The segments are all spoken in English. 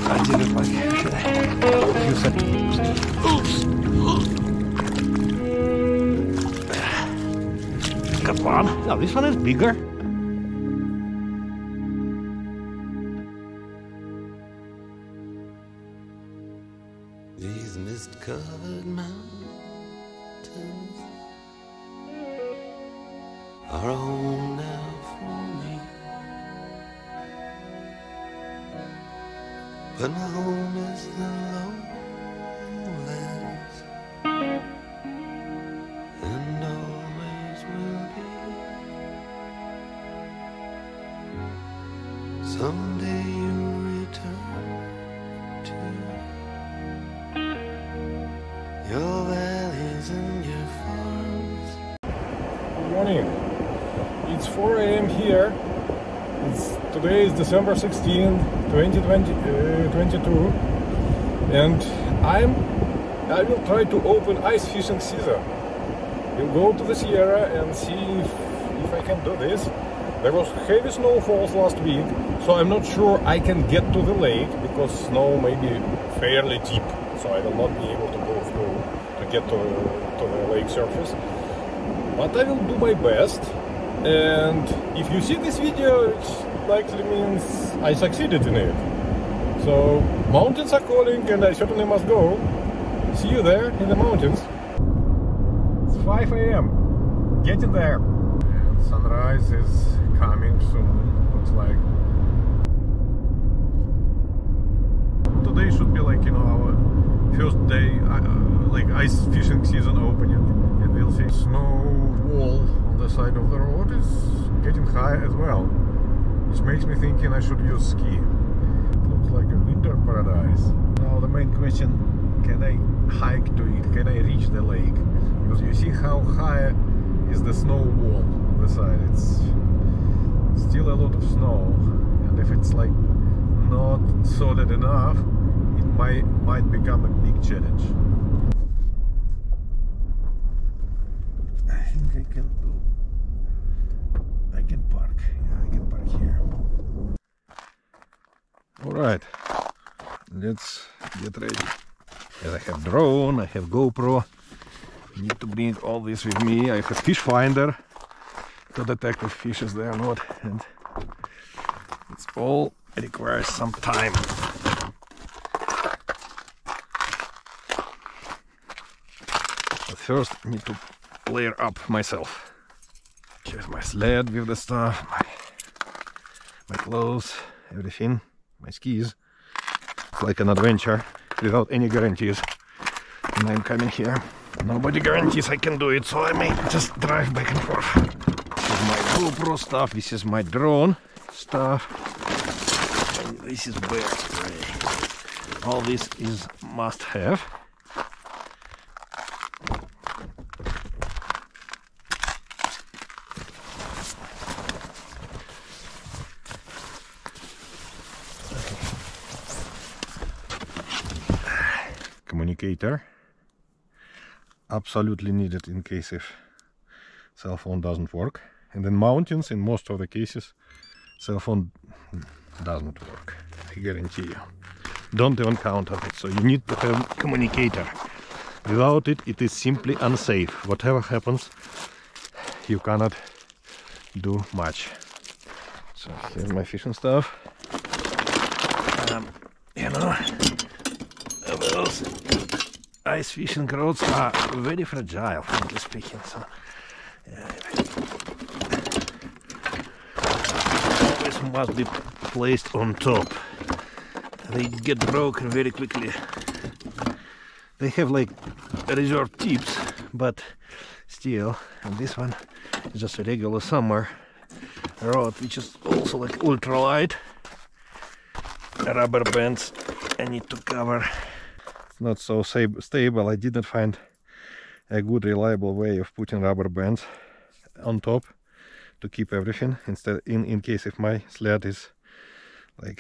I did it like a few seconds. Oops. Got one. Now this one is bigger. These mist-covered mountains are a home now for me, but my home is the lowlands, and always will be. Someday you'll return to your valleys and your farms. Good morning. It's 4 a.m. here. Today is December 16, 2022, and I will try to open ice fishing season. We'll go to the Sierra and see if I can do this. There was heavy snowfalls last week, so I'm not sure I can get to the lake because snow may be fairly deep, so I will not be able to go through to get to the lake surface. But I will do my best, and if you see this video, it likely means I succeeded in it. So mountains are calling, and I certainly must go. See you there in the mountains. It's 5 a.m. Getting there. And sunrise is coming soon, looks like. Today should be like, our first day, like ice fishing season opening, and we'll see. Snow wall on the side of the road is getting high as well, which makes me thinking I should use ski. It looks like a winter paradise. Now the main question, can I hike to it? Can I reach the lake? Because you see how high is the snow wall on the side. It's still a lot of snow, and if it's like not solid enough, it might become a big challenge. I think I can park. Yeah, I can park here. Alright, let's get ready. As I have drone, I have GoPro. I need to bring all this with me. I have fish finder to detect if fish is there or not, and it's all requires some time. But first I need to layer up myself. Here's my sled with the stuff, my clothes, everything, my skis. It's like an adventure without any guarantees. And I'm coming here. Nobody guarantees I can do it, so I may just drive back and forth. This is my GoPro stuff, this is my drone stuff, and this is bear spray. All this is must have. Communicator, absolutely needed in case if cell phone doesn't work, and in mountains, in most of the cases, cell phone doesn't work. I guarantee you. Don't even count on it. So you need to have communicator. Without it, it is simply unsafe. Whatever happens, you cannot do much. So here's my fishing stuff. Those ice fishing rods are very fragile, frankly speaking. So always must be placed on top. They get broken very quickly. They have like reserve tips, but still. And this one is just a regular summer rod, which is also like ultralight. Rubber bands I need to cover. It's not so stable. I didn't find a good reliable way of putting rubber bands on top to keep everything, instead in case if my sled is like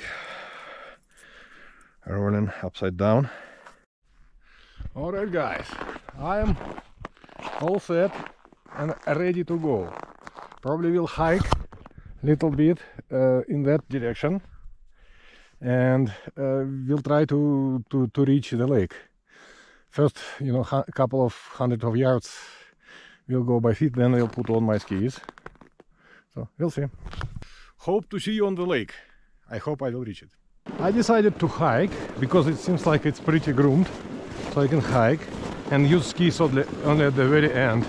rolling upside down. Alright guys, I am all set and ready to go. Probably will hike a little bit in that direction, and we'll try to reach the lake. First, you know, a couple of hundred of yards we'll go by feet, then I'll put on my skis. So we'll see. Hope to see you on the lake. I hope I will reach it. I decided to hike because it seems like it's pretty groomed, so I can hike and use skis only at the very end.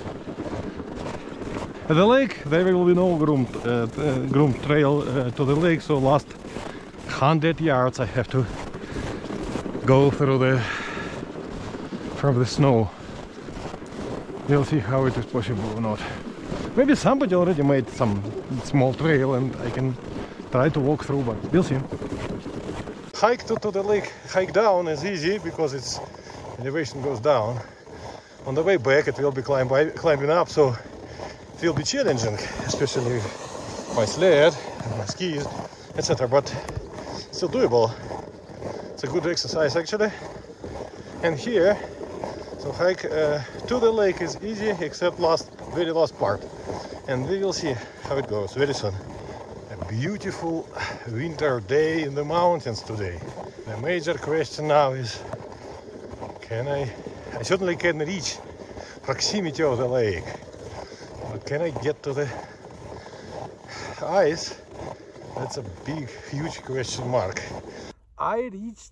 At the lake there will be no groomed trail to the lake, so last 100 yards I have to go through from the snow. We'll see how it is possible or not. Maybe somebody already made some small trail and I can try to walk through, but we'll see. Hike to the lake, hike down is easy because its elevation goes down. On the way back it will be climbing up, so it will be challenging, especially my sled and my skis, etc. But still doable. It's a good exercise actually. And here, so hike to the lake is easy except very last part. And we will see how it goes very soon. A beautiful winter day in the mountains today. The major question now is, I certainly can reach proximity of the lake, but can I get to the ice? That's a big, huge question mark. I reached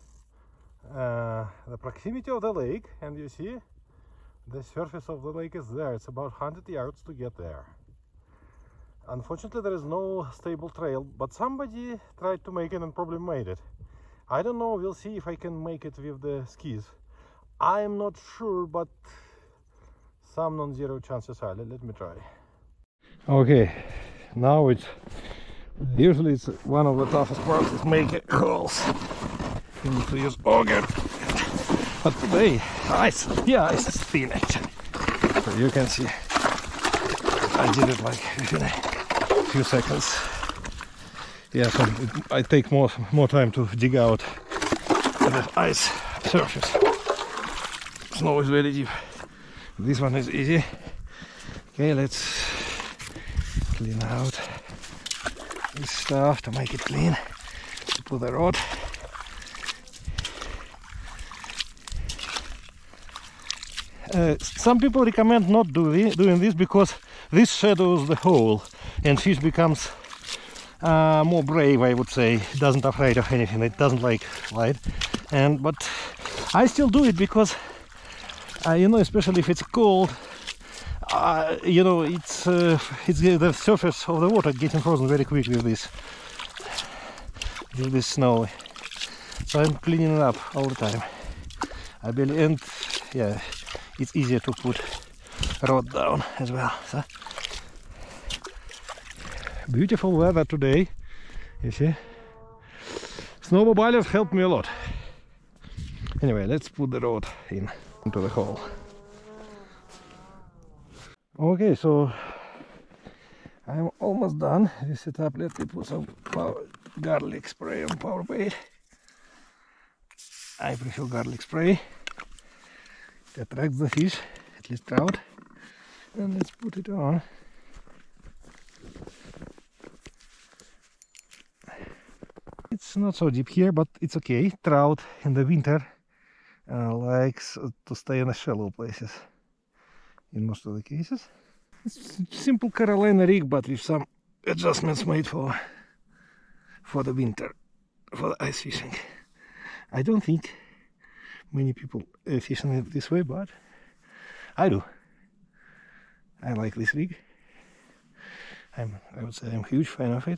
the proximity of the lake, and you see the surface of the lake is there. It's about 100 yards to get there. Unfortunately there is no stable trail, but somebody tried to make it and probably made it. I don't know, we'll see if I can make it with the skis. I am not sure, but some non-zero chances are. Let me try. Okay, now usually it's one of the toughest parts is making holes. You need to use auger. But today, ice is thin actually. So you can see, I did it like within a few seconds. Yeah, so I take more time to dig out the ice surface. Snow is very deep. This one is easy. Okay, let's clean out this stuff to make it clean. Put the rod. Some people recommend not doing this because this shadows the hole and fish becomes more brave, I would say. It doesn't afraid of anything, it doesn't like light. But I still do it because you know, especially if it's cold, you know, it's the surface of the water getting frozen very quickly with this snow. So I'm cleaning it up all the time. I believe, and yeah, it's easier to put rod down as well. So beautiful weather today, you see. Snowmobilers helped me a lot. Anyway, let's put the rod into the hole. Okay, so I'm almost done with setup. Let me put some garlic spray on power bait. I prefer garlic spray. It attracts the fish, at least trout. And let's put it on. It's not so deep here, but it's okay. Trout in the winter likes to stay in the shallow places in most of the cases. It's a simple Carolina rig, but with some adjustments made for the winter, for the ice fishing. I don't think many people fish it this way, but I do. I like this rig. I would say I'm a huge fan of it.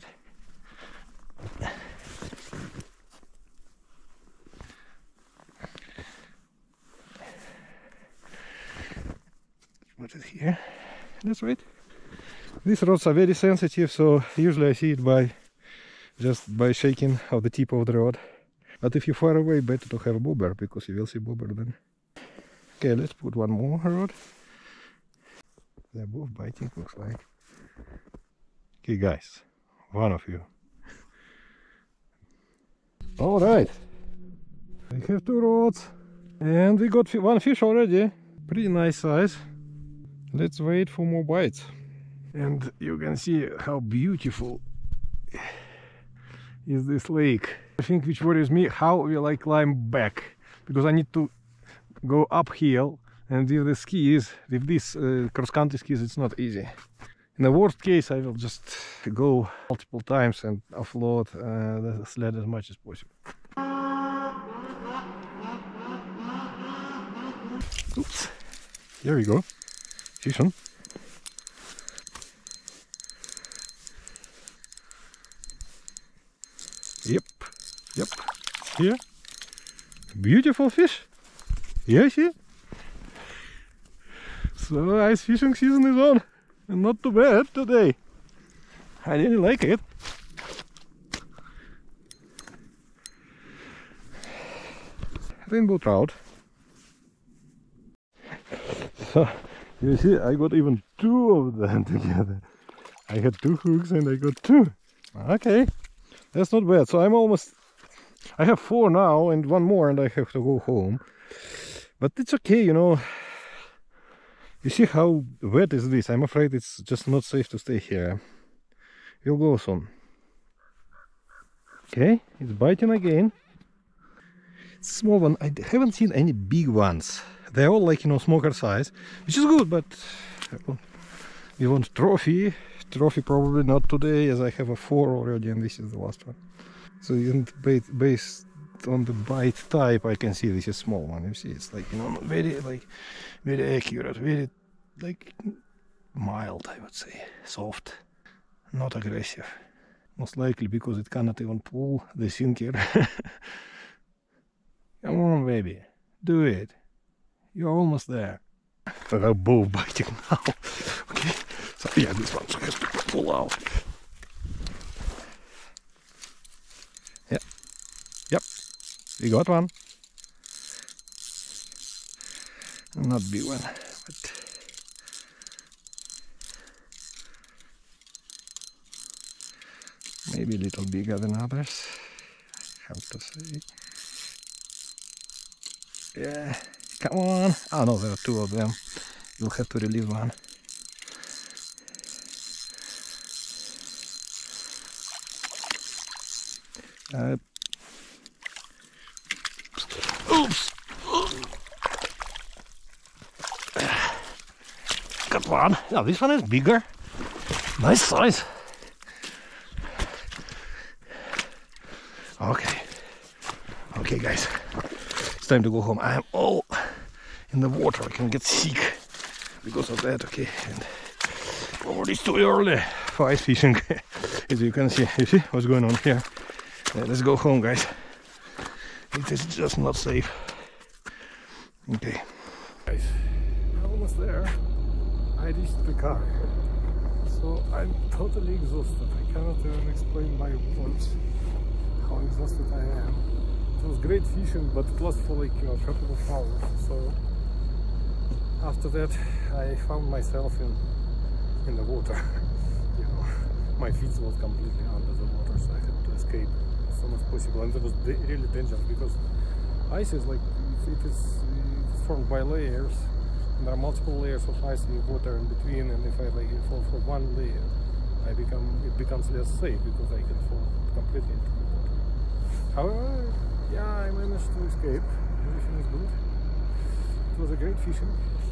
Put it here. That's right. These rods are very sensitive, so usually I see it just by shaking of the tip of the rod. But if you're far away, better to have a bobber, because you will see bobber then. Okay, let's put one more rod. They're both biting, looks like. Okay guys, one of you. Alright, we have two rods and we got one fish already. Pretty nice size. Let's wait for more bites. And you can see how beautiful is this lake. I think which worries me, how will I climb back? Because I need to go uphill, and with the skis, with these cross-country skis, it's not easy. In the worst case, I will just go multiple times and offload the sled as much as possible. Oops. There we go. Fish on. Yep. Here. Beautiful fish. Yeah, see? So ice fishing season is on. And not too bad today. I really like it. Rainbow trout. So you see, I got even 2 of them together. I had 2 hooks and I got 2. Okay, that's not bad. So I'm almost, I have 4 now and 1 more and I have to go home. But it's okay, you know. You see how wet is this? I'm afraid it's just not safe to stay here. We'll go soon. Okay, it's biting again. Small one. I haven't seen any big ones. They're all like, you know, smoker size, which is good, but we want trophy. Trophy probably not today, as I have a 4 already and this is the last one. So based on the bite type, I can see this is small one. You see, it's like, you know, very accurate, very like mild, I would say, soft, not aggressive. Most likely because it cannot even pull the sinker. Come on, baby, do it. You're almost there. They're both biting now. Okay, so yeah, this one has to pull out. Yep, we got one. Not big one, but maybe a little bigger than others, I have to say. Yeah, come on. Oh no, there are 2 of them. You'll have to release one. Oops! Got one. Now this one is bigger. Nice size. Okay guys, it's time to go home. I am all in the water. I can get sick because of that. Okay, and already it's too early for ice fishing. As you can see, you see what's going on here. Let's go home, guys. It is just not safe. Okay, guys, I'm almost there. I reached the car, so I'm totally exhausted. I cannot even explain by words how exhausted I am. It was great fishing, but it lasted for like a couple of hours. So after that, I found myself in the water. You know, my feet was completely under the water, so I had to escape as soon as possible. And it was really dangerous because ice is like it's formed by layers. And there are multiple layers of ice and water in between. And if I like fall for one layer, it becomes less safe because I can fall completely into the water. However, yeah, I managed to escape. Everything is good. It was a great fishing.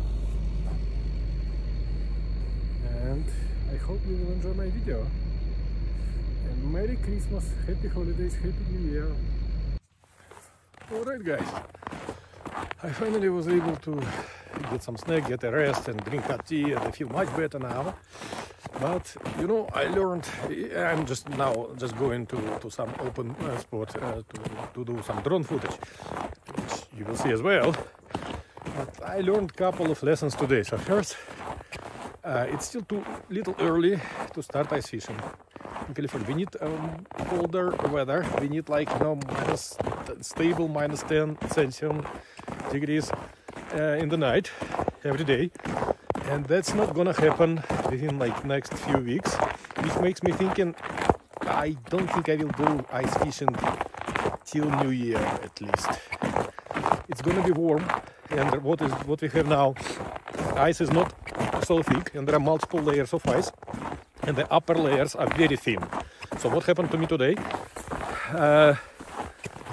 And I hope you will enjoy my video. And Merry Christmas, Happy Holidays, Happy New Year. Alright guys, I finally was able to get some snack, get a rest and drink hot tea, and I feel much better now. But you know, I learned, I'm just going to some open spot to do some drone footage, which you will see as well. But I learned a couple of lessons today. So first, it's still too little early to start ice fishing. In California, we need colder weather. We need like, you know, stable minus 10 Celsius degrees in the night every day. And that's not gonna happen within like next few weeks, which makes me thinking I don't think I will do ice fishing till New Year at least. It's gonna be warm, and what we have now, ice is not so thick, and there are multiple layers of ice, and the upper layers are very thin. So what happened to me today?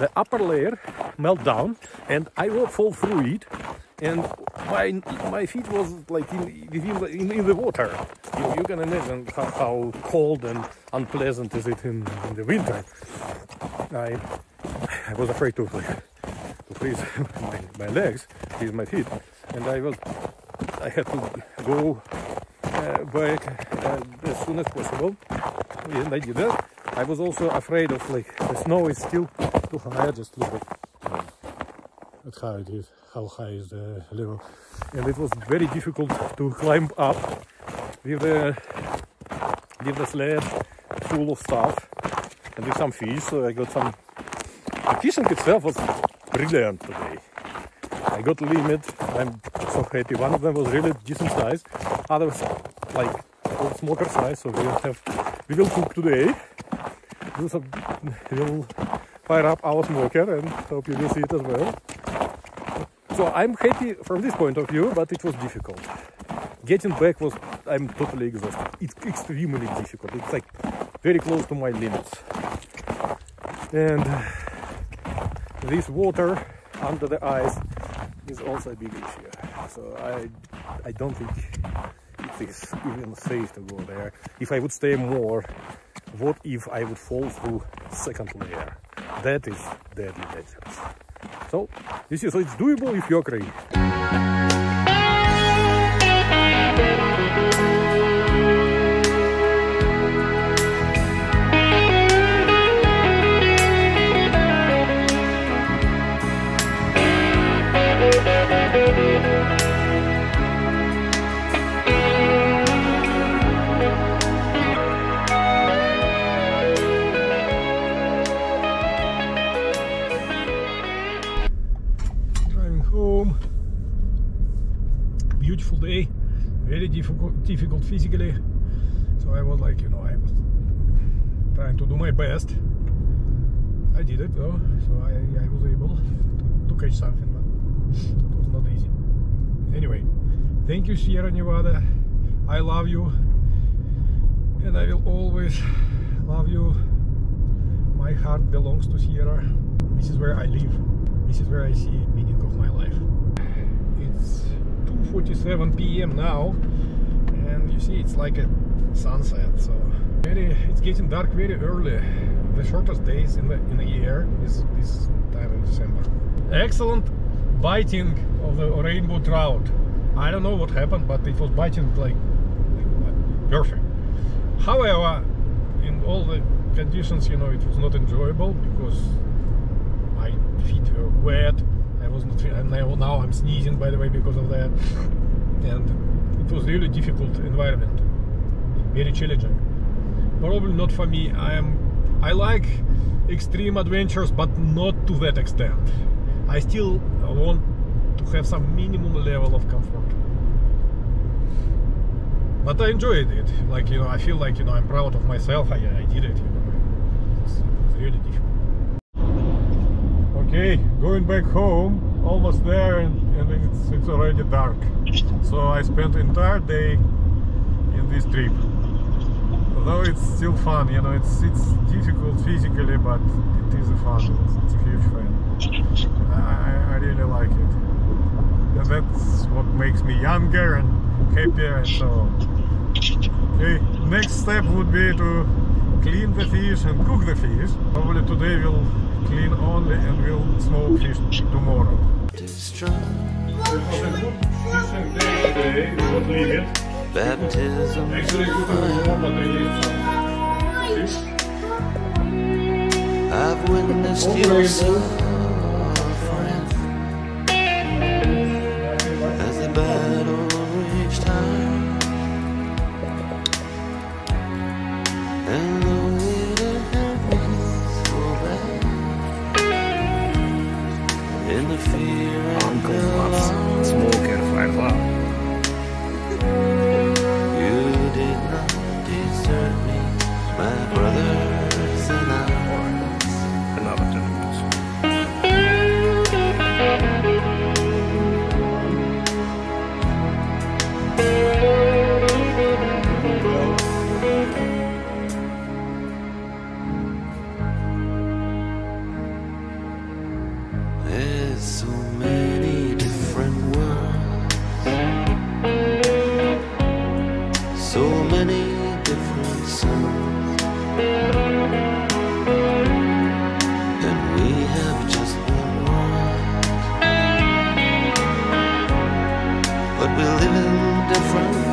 the upper layer melt down, and I will fall through it, and my feet was like in the water. You can imagine how cold and unpleasant is it in the winter. I was afraid to freeze my legs, freeze my feet, and I had to go back as soon as possible, and I did that. I was also afraid of like the snow is still too high. Just look at how it is, how high is the level, and it was very difficult to climb up with the sled full of stuff and with some fish. So I got some. The fishing itself was brilliant today. I got limit. I'm so happy. One of them was really decent size. Others like smaller size. So we will cook today. We'll fire up our smoker and hope you will see it as well. So I'm happy from this point of view, but it was difficult. Getting back I'm totally exhausted. It's extremely difficult. It's like very close to my limits. And this water under the ice is also a big issue. So I don't think it is even safe to go there. If I would stay more, what if I would fall through second layer? That is deadly dangerous. So it's doable if you're crazy. Beautiful day, very difficult physically, so I was like, I was trying to do my best. I did it though, so I was able to catch something, but it was not easy. Anyway, thank you, Sierra Nevada. I love you, and I will always love you. My heart belongs to Sierra. This is where I live. This is where I see meaning of my life. It's 2:47 p.m. now, and you see it's like a sunset, so it's getting dark very early. The shortest days in the year is this time in December. Excellent biting of the rainbow trout. I don't know what happened, but it was biting like perfect. However, in all the conditions, it was not enjoyable because my feet were wet. I was not, and now I'm sneezing, by the way, because of that, and it was really difficult environment, very challenging. Probably not for me. I like extreme adventures, but not to that extent. I still want to have some minimum level of comfort, but I enjoyed it. Like, I feel like, I'm proud of myself. I did it. It's really difficult. Okay, going back home, almost there, and it's already dark. So I spent the entire day in this trip. Although it's still fun, it's difficult physically, but it is fun. It's a huge fun. I really like it. And that's what makes me younger and happier and so on. Okay, next step would be to clean the fish and cook the fish. Probably today we'll clean only and we'll smoke fish tomorrow. Baptism. I've witnessed your suffering as the battle reached high, and though it didn't hurt me so bad, in the fear and the Smoker fire loud. you did not desert me, my brothers and I. Another 10 minutes. so many different suns, and we have just one world, but we live in different